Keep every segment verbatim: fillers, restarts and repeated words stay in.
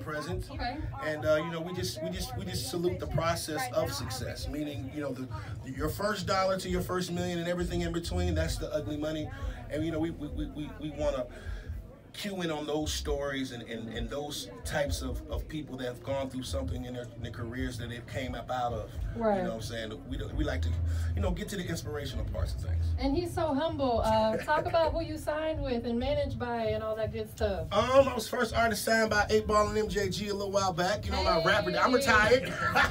present. Okay. And uh, you know, we just we just we just salute the process of success. Meaning, you know, the your first dollar to your first million and everything in between. That's the ugly money. And you know, we we we we, we want to cue in on those stories and, and, and those types of, of people that have gone through something in their, in their careers that they've came up out of. Right. You know what I'm saying? We, we like to, you know, get to the inspirational parts of things. And he's so humble. Uh, talk about who you signed with and managed by and all that good stuff. Um, I was first artist signed by eight ball and M J G a little while back. You know, my rapper, I'm retired.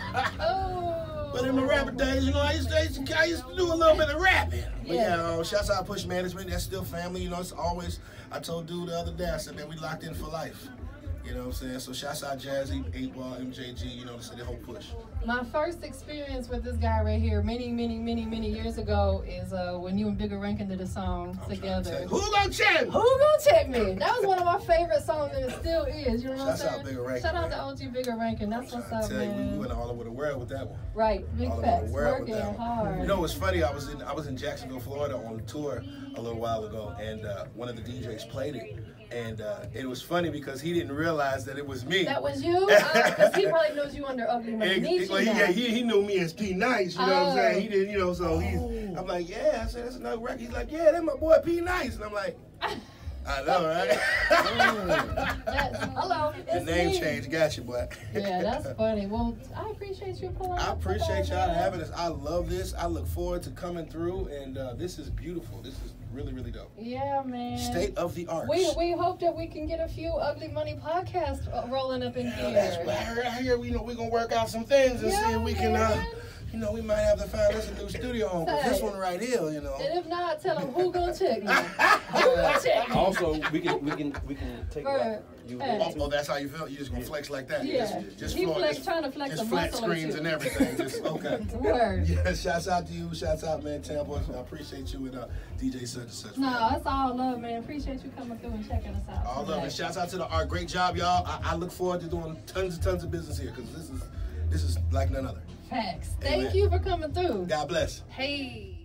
Oh. But in my rapper days, you know, I used to, I used to, I used to do a little bit of rapping. But Yeah. yeah, uh, shouts out Push Management. That's still family. You know, it's always, I told dude the other day, I said, man, we locked in for life. You know what I'm saying? So shouts out Jazzy, eight ball, M J G, you know, to the whole push. My first experience with this guy right here, many, many, many, many years ago, is uh, when you and Bigga Rankin did a song I'm together. to Who gonna check me? Who gonna check me? That was one of my favorite songs, and it still is. You know what I'm Shouts saying? out Bigga Rankin, Shout out man. to O G Bigga Rankin. That's I'm what's trying up, to tell you, we man. went all over the world with that one. Right, big all over facts. the world with Working that one. hard. You know what's funny? I was in I was in Jacksonville, Florida on tour a little while ago, and uh, one of the D Js played it, and uh, it was funny because he didn't realize that it was me. That was you? Because uh, he probably knows you under Ugly Money. It, well, yeah, he, he knew me as p-nyce, you know oh. what I'm saying? He didn't, you know, so he's, I'm like, yeah, I said, that's another record. He's like, yeah, that's my boy p-nyce. And I'm like, I know, right? That's, hello, The it's name me. change, got you, boy. Yeah, that's funny. Well, I appreciate you pulling I up appreciate today, y'all man. having us. I love this. I look forward to coming through, and uh, this is beautiful. This is really, really dope. Yeah, man. State of the art. We we hope that we can get a few Ugly Money podcasts uh, rolling up in Yeah, here. that's what I heard. I hear, you know, we're going to work out some things and Yeah, see if we can, uh, man. you know, we might have to find us a new studio home. 'Cause this one right here, you know. And if not, tell them who gonna check me. Who gonna check me? Also, we can we can we can take Right. what you Hey. Oh, oh, that's how you feel? You just gonna flex like that? Yeah. Just, just He floor- flex, just- trying to flex just a flat muscle or screens two. and everything. Just okay. Word. Yeah, shouts out to you. Shouts out, man, Tampa. I appreciate you and uh, D J Suchnsuch. No, that's all love, man. Appreciate you coming through and checking us out. All today. love and shouts out to the art. Great job, y'all. I, I look forward to doing tons and tons of business here because this is this is like none other. Facts. Thank Amen. you for coming through. God bless. Hey.